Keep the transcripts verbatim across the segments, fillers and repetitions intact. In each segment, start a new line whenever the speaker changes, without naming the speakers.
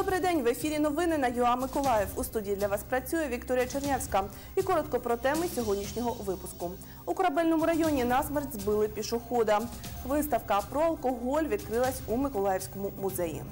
Добрий день! В ефірі новини на ЮА Миколаїв. У студії для вас працює Вікторія Чернявська. І коротко про теми сьогоднішнього випуску. У Корабельному районі насмерть збили пішохода. Виставка про алкоголь відкрилась у Миколаївському музеї.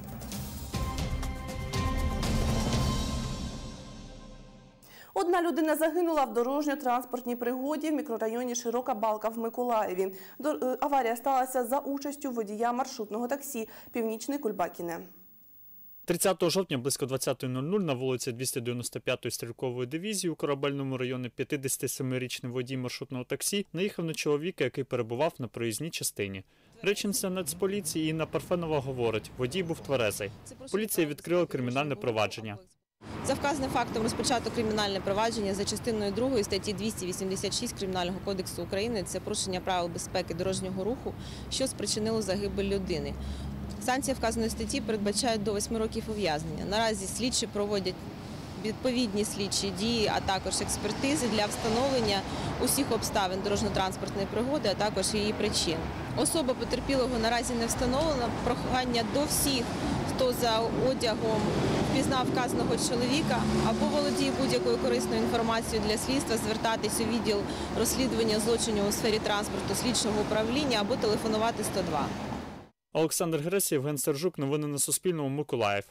Одна людина загинула в дорожньо-транспортній пригоді в мікрорайоні Широка Балка в Миколаєві. Аварія сталася за участю водія маршрутного таксі «Північний Кульбакіне».
тридцятого жовтня близько двадцятої нуль нуль на вулиці двісті дев'яносто п'ятої стрілкової дивізії у Корабельному районі п'ятдесятисемирічний водій маршрутного таксі наїхав на чоловіка, який перебував на проїзній частині. Речниця Нацполіції Інна Парфенова говорить, водій був тверезий. Поліція відкрила кримінальне провадження.
За вказаним фактом розпочато кримінальне провадження за частиною другої статті двісті вісімдесят шість Кримінального кодексу України. Це порушення правил безпеки дорожнього руху, що спричинило загибель людини. Санкція вказаної статті передбачає до восьми років ув'язнення. Наразі слідчі проводять відповідні слідчі дії, а також експертизи для встановлення усіх обставин дорожньо-транспортної пригоди, а також її причин. Особа потерпілого наразі не встановлена. Прохання до всіх, хто за одягом впізнав вказаного чоловіка або володіє будь-якою корисною інформацією для слідства, звертатись у відділ розслідування злочинів у сфері транспорту слідчого управління або телефонувати сто два.
Олександр Гресь, Євген Сержук. Новини на Суспільному. Миколаїв.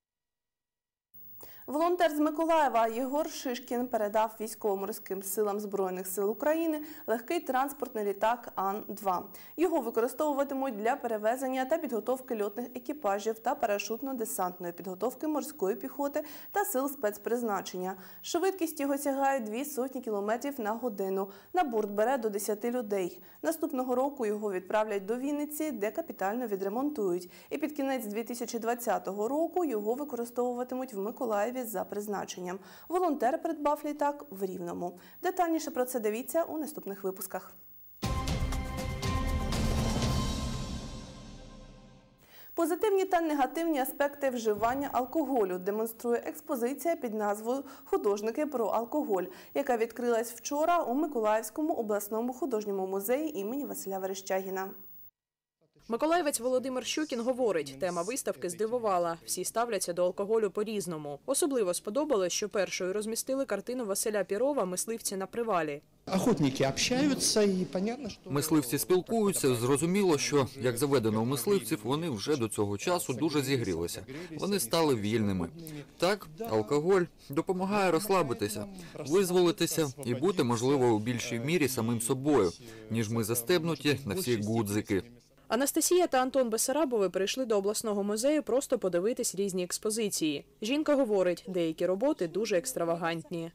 Волонтер з Миколаєва Єгор Шишкін передав військово-морським силам Збройних сил України легкий транспортний літак Ан два. Його використовуватимуть для перевезення та підготовки льотних екіпажів та парашутно-десантної підготовки морської піхоти та сил спецпризначення. Швидкість його сягає дві сотні кілометрів на годину. На борт бере до десяти людей. Наступного року його відправлять до Вінниці, де капітально відремонтують. І під кінець дві тисячі двадцятого року його використовуватимуть в Миколаєві за призначенням. Волонтер придбав літак в Рівному. Детальніше про це дивіться у наступних випусках. Позитивні та негативні аспекти вживання алкоголю демонструє експозиція під назвою «Художники про алкоголь», яка відкрилась вчора у Миколаївському обласному художньому музеї імені Василя Верещагіна.
Миколаївець Володимир Щукін говорить, тема виставки здивувала. Всі ставляться до алкоголю по-різному. Особливо сподобалось, що першою розмістили картину Василя Пірова «Мисливці на привалі».
Охотники общаються і понятно, що...
Мисливці спілкуються. Зрозуміло, що, як заведено у мисливців, вони вже до цього часу дуже зігрілися. Вони стали вільними. Так, алкоголь допомагає розслабитися, визволитися і бути, можливо, у більшій мірі самим собою, ніж ми застебнуті на всі гудзики.
Анастасія та Антон Бесарабови прийшли до обласного музею просто подивитись різні експозиції. Жінка говорить, деякі роботи дуже екстравагантні.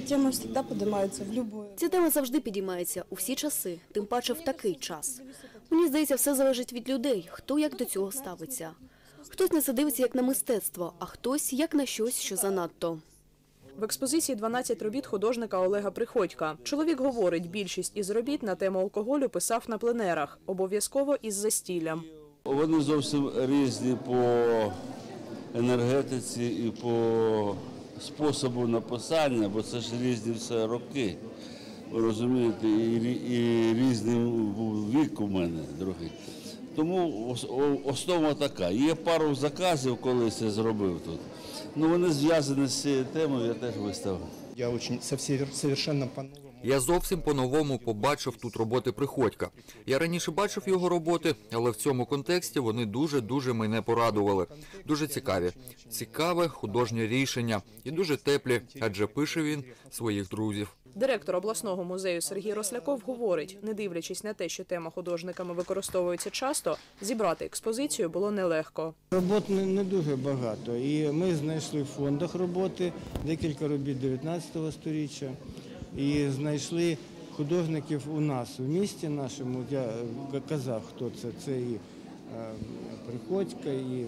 Ця тема завжди підіймається у всі часи, тим паче в такий час. Мені здається, все залежить від людей, хто як до цього ставиться. Хтось на це дивиться як на мистецтво, а хтось як на щось, що занадто.
В експозиції дванадцять робіт художника Олега Приходька. Чоловік говорить, більшість із робіт на тему алкоголю писав на пленерах, обов'язково із застіллям.
Вони зовсім різні по енергетиці і по способу написання, бо це ж різні все роки. Ви розумієте, і, і різний вік у мене другий. Тому основа така. Є пару заказів, колись я зробив тут. Ну, вони зв'язані з цією темою, я теж виставив.
Я очень совершенно по-новому.
Я зовсім по-новому побачив тут роботи Приходька. Я раніше бачив його роботи, але в цьому контексті вони дуже-дуже мене порадували. Дуже цікаві. Цікаве художнє рішення і дуже теплі, адже пише він своїх друзів.
Директор обласного музею Сергій Росляков говорить, не дивлячись на те, що тема художниками використовується часто, зібрати експозицію було нелегко.
Робот не, не дуже багато, і ми знайшли в фондах роботи, декілька робіт дев'ятнадцятого сторіччя, і знайшли художників у нас в місті нашому, я казав, хто це, це і е, Приходько, і е,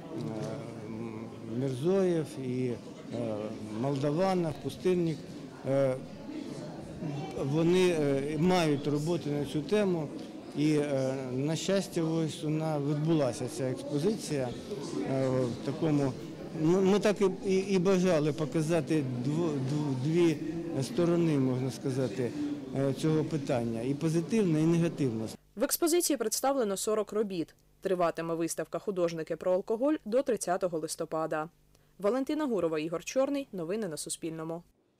Мірзоєв, і е, Молдаванов, Пустильник. Е, Вони мають роботи на цю тему і, на щастя, ось вона відбулася, ця експозиція в такому. Ми так і, і бажали показати дв, дві сторони, можна сказати, цього питання, і позитивно, і негативно.
В експозиції представлено сорок робіт. Триватиме виставка «Художники про алкоголь» до тридцятого листопада. Валентина Гурова, Ігор Чорний. Новини на Суспільному.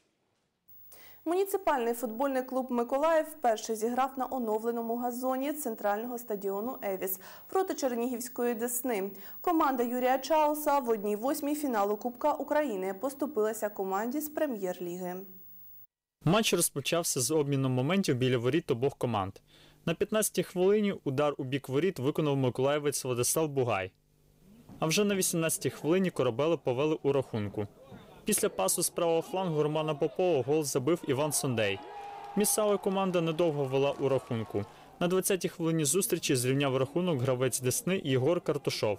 Муніципальний футбольний клуб «Миколаїв» вперше зіграв на оновленому газоні центрального стадіону «Евіс» проти Чернігівської «Десни». Команда Юрія Чауса в одній восьмій фіналу Кубка України поступилася команді з прем'єр-ліги.
Матч розпочався з обміном моментів біля воріт обох команд. На п'ятнадцятій хвилині удар у бік воріт виконав миколаївець Владислав Бугай. А вже на вісімнадцятій хвилині корабели повели у рахунку. Після пасу з правого флангу Романа Попова гол забив Іван Сондей. Місцева команда недовго вела у рахунку. На двадцятій хвилині зустрічі зрівняв рахунок гравець Десни Єгор Картушов.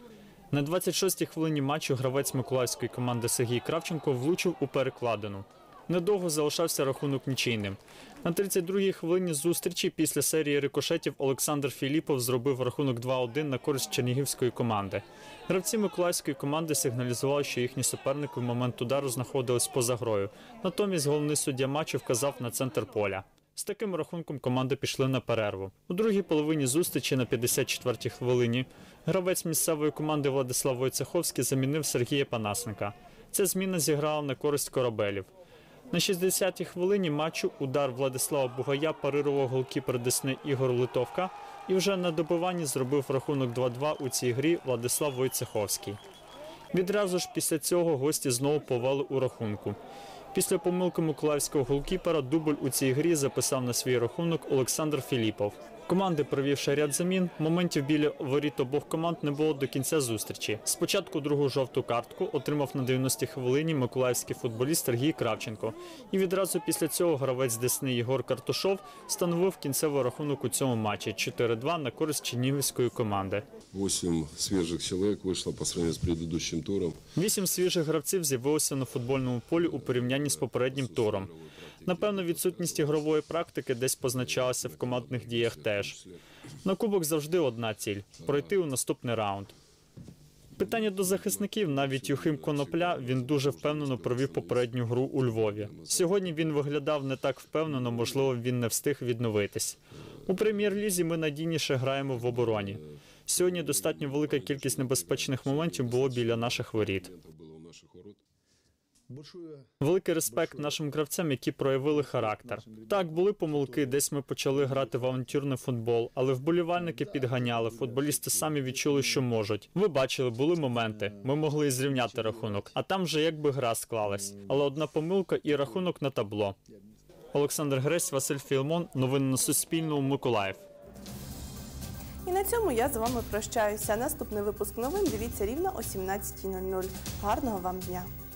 На двадцять шостій хвилині матчу гравець миколаївської команди Сергій Кравченко влучив у перекладину. Недовго залишався рахунок нічийним. На тридцять другій хвилині зустрічі після серії рикошетів Олександр Філіпов зробив рахунок два один на користь чернігівської команди. Гравці миколаївської команди сигналізували, що їхні суперники в момент удару знаходились поза грою. Натомість головний суддя матчу вказав на центр поля. З таким рахунком команди пішли на перерву. У другій половині зустрічі на п'ятдесят четвертій хвилині гравець місцевої команди Владислав Войцеховський замінив Сергія Панасника. Ця зміна зіграла на користь корабелів. На шістдесятій хвилині матчу удар Владислава Бугая парирував голкіпер Десни Ігор Литовка і вже на добиванні зробив рахунок два два у цій грі Владислав Войцеховський. Відразу ж після цього гості знову повели у рахунку. Після помилки миколаївського голкіпера дубль у цій грі записав на свій рахунок Олександр Філіпов. Команди, провівши ряд замін, моментів біля воріт обох команд не було до кінця зустрічі. Спочатку другу жовту картку отримав на дев'яностій хвилині миколаївський футболіст Сергій Кравченко. І відразу після цього гравець Десни Єгор Картушов встановив кінцевий рахунок у цьому матчі чотири два на користь чернігівської команди.
Вісім свіжих чоловік вийшло по сравнению з попереднім туром.
Вісім свіжих гравців з'явилося на футбольному полі у порівнянні з попереднім туром. Напевно, відсутність ігрової практики десь позначалася в командних діях теж. На кубок завжди одна ціль – пройти у наступний раунд. Питання до захисників, навіть Юхим Конопля, він дуже впевнено провів попередню гру у Львові. Сьогодні він виглядав не так впевнено, можливо, він не встиг відновитись. У прем'єр-лізі ми надійніше граємо в обороні. Сьогодні достатньо велика кількість небезпечних моментів було біля наших воріт. Великий респект нашим гравцям, які проявили характер. Так, були помилки, десь ми почали грати в авантюрний футбол, але вболівальники підганяли, футболісти самі відчули, що можуть. Ви бачили, були моменти, ми могли і зрівняти рахунок, а там вже якби гра склалась. Але одна помилка і рахунок на табло. Олександр Гресь, Василь Філмон, новини на Суспільному, Миколаїв.
І на цьому я з вами прощаюся. Наступний випуск новин дивіться рівно о сімнадцятій нуль нуль. Гарного вам дня!